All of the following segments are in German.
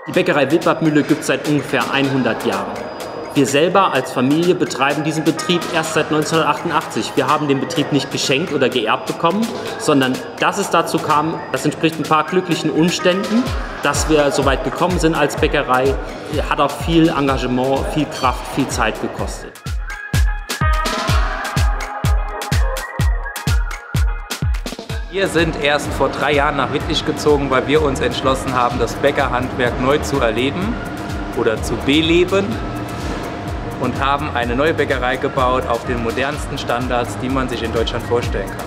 Die Bäckerei Wildbadmühle gibt es seit ungefähr 100 Jahren. Wir selber als Familie betreiben diesen Betrieb erst seit 1988. Wir haben den Betrieb nicht geschenkt oder geerbt bekommen, sondern dass es dazu kam, das entspricht ein paar glücklichen Umständen. Dass wir so weit gekommen sind als Bäckerei, hat auch viel Engagement, viel Kraft, viel Zeit gekostet. Wir sind erst vor 3 Jahren nach Wittlich gezogen, weil wir uns entschlossen haben, das Bäckerhandwerk neu zu erleben oder zu beleben und haben eine neue Bäckerei gebaut auf den modernsten Standards, die man sich in Deutschland vorstellen kann.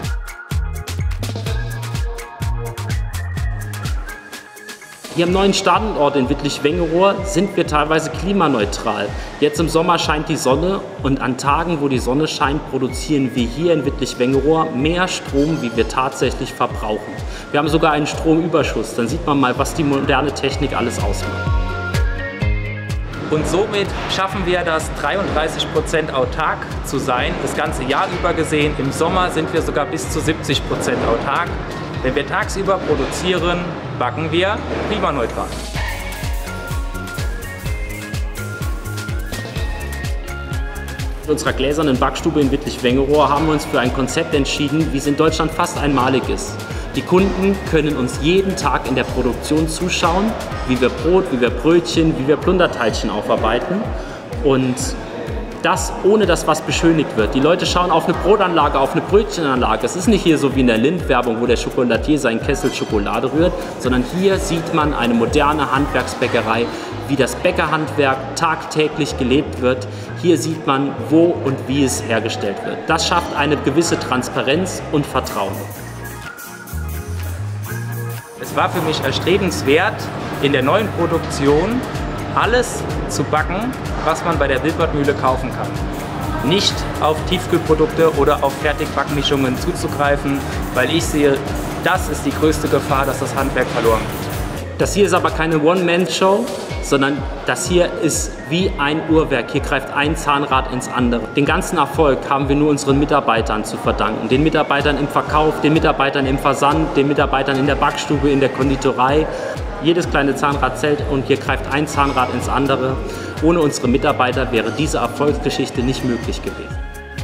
Hier am neuen Standort in Wittlich-Wengerohr sind wir teilweise klimaneutral. Jetzt im Sommer scheint die Sonne und an Tagen, wo die Sonne scheint, produzieren wir hier in Wittlich-Wengerohr mehr Strom, wie wir tatsächlich verbrauchen. Wir haben sogar einen Stromüberschuss. Dann sieht man mal, was die moderne Technik alles ausmacht. Und somit schaffen wir das, 33% autark zu sein, das ganze Jahr über gesehen. Im Sommer sind wir sogar bis zu 70% autark. Wenn wir tagsüber produzieren, backen wir klimaneutral. In unserer gläsernen Backstube in Wittlich-Wengerohr haben wir uns für ein Konzept entschieden, wie es in Deutschland fast einmalig ist. Die Kunden können uns jeden Tag in der Produktion zuschauen, wie wir Brot, wie wir Brötchen, wie wir Plunderteilchen aufarbeiten. Und das, ohne dass was beschönigt wird. Die Leute schauen auf eine Brotanlage, auf eine Brötchenanlage. Es ist nicht hier so wie in der Lindt-Werbung, wo der Schokoladier seinen Kessel Schokolade rührt, sondern hier sieht man eine moderne Handwerksbäckerei, wie das Bäckerhandwerk tagtäglich gelebt wird. Hier sieht man, wo und wie es hergestellt wird. Das schafft eine gewisse Transparenz und Vertrauen. Es war für mich erstrebenswert, in der neuen Produktion alles zu backen, was man bei der Wildbadmühle kaufen kann. Nicht auf Tiefkühlprodukte oder auf Fertigbackmischungen zuzugreifen, weil ich sehe, das ist die größte Gefahr, dass das Handwerk verloren geht. Das hier ist aber keine One-Man-Show, sondern das hier ist wie ein Uhrwerk. Hier greift ein Zahnrad ins andere. Den ganzen Erfolg haben wir nur unseren Mitarbeitern zu verdanken. Den Mitarbeitern im Verkauf, den Mitarbeitern im Versand, den Mitarbeitern in der Backstube, in der Konditorei. Jedes kleine Zahnrad zählt und hier greift ein Zahnrad ins andere. Ohne unsere Mitarbeiter wäre diese Erfolgsgeschichte nicht möglich gewesen.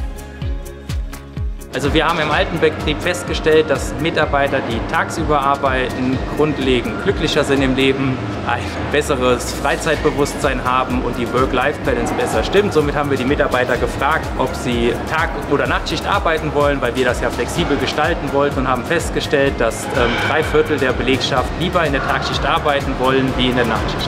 Also wir haben im alten Betrieb festgestellt, dass Mitarbeiter, die tagsüber arbeiten, grundlegend glücklicher sind im Leben, ein besseres Freizeitbewusstsein haben und die Work-Life-Balance besser stimmt. Somit haben wir die Mitarbeiter gefragt, ob sie Tag- oder Nachtschicht arbeiten wollen, weil wir das ja flexibel gestalten wollten und haben festgestellt, dass 3/4 der Belegschaft lieber in der Tagschicht arbeiten wollen wie in der Nachtschicht.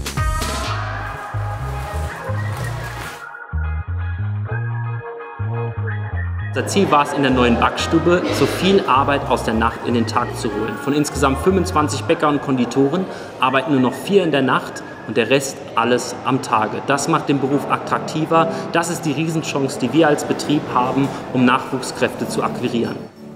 Unser Ziel war es, in der neuen Backstube so viel Arbeit aus der Nacht in den Tag zu holen. Von insgesamt 25 Bäcker und Konditoren arbeiten nur noch 4 in der Nacht und der Rest alles am Tage. Das macht den Beruf attraktiver. Das ist die Riesenchance, die wir als Betrieb haben, um Nachwuchskräfte zu akquirieren.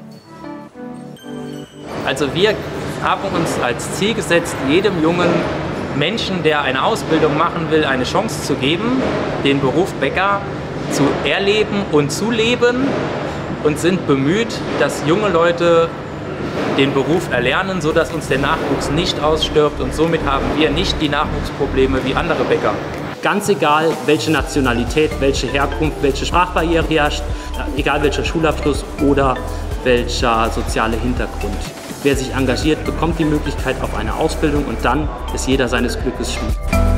Also wir haben uns als Ziel gesetzt, jedem jungen Menschen, der eine Ausbildung machen will, eine Chance zu geben, den Beruf Bäcker zu erleben und zu leben, und sind bemüht, dass junge Leute den Beruf erlernen, sodass uns der Nachwuchs nicht ausstirbt, und somit haben wir nicht die Nachwuchsprobleme wie andere Bäcker. Ganz egal, welche Nationalität, welche Herkunft, welche Sprachbarriere herrscht, egal welcher Schulabschluss oder welcher soziale Hintergrund. Wer sich engagiert, bekommt die Möglichkeit auf eine Ausbildung, und dann ist jeder seines Glückes Schmied.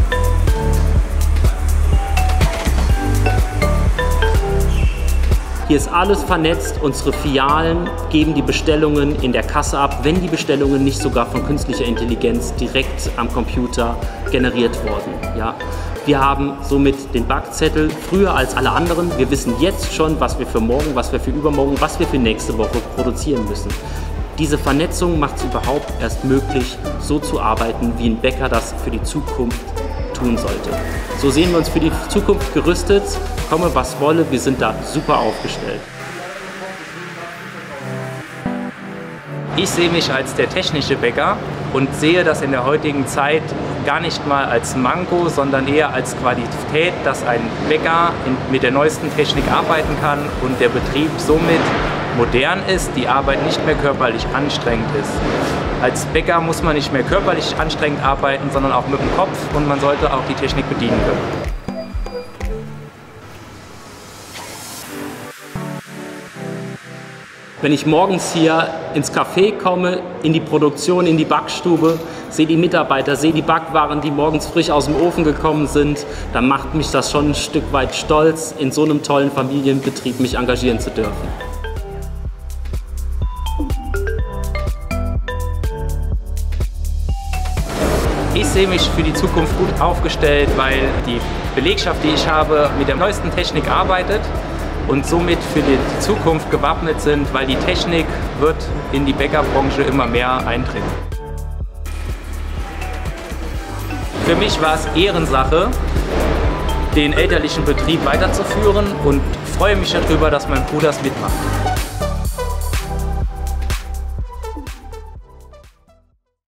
Hier ist alles vernetzt, unsere Filialen geben die Bestellungen in der Kasse ab, wenn die Bestellungen nicht sogar von künstlicher Intelligenz direkt am Computer generiert wurden. Ja. Wir haben somit den Backzettel früher als alle anderen. Wir wissen jetzt schon, was wir für morgen, was wir für übermorgen, was wir für nächste Woche produzieren müssen. Diese Vernetzung macht es überhaupt erst möglich, so zu arbeiten, wie ein Bäcker das für die Zukunft tun sollte. So sehen wir uns für die Zukunft gerüstet. Komme was wolle, wir sind da super aufgestellt. Ich sehe mich als der technische Bäcker und sehe das in der heutigen Zeit gar nicht mal als Manko, sondern eher als Qualität, dass ein Bäcker mit der neuesten Technik arbeiten kann und der Betrieb somit modern ist, die Arbeit nicht mehr körperlich anstrengend ist. Als Bäcker muss man nicht mehr körperlich anstrengend arbeiten, sondern auch mit dem Kopf, und man sollte auch die Technik bedienen können. Wenn ich morgens hier ins Café komme, in die Produktion, in die Backstube, sehe die Mitarbeiter, sehe die Backwaren, die morgens frisch aus dem Ofen gekommen sind, dann macht mich das schon ein Stück weit stolz, in so einem tollen Familienbetrieb mich engagieren zu dürfen. Ich sehe mich für die Zukunft gut aufgestellt, weil die Belegschaft, die ich habe, mit der neuesten Technik arbeitet und somit für die Zukunft gewappnet sind, weil die Technik wird in die Bäckerbranche immer mehr eintreten. Für mich war es Ehrensache, den elterlichen Betrieb weiterzuführen, und freue mich darüber, dass mein Bruder es mitmacht.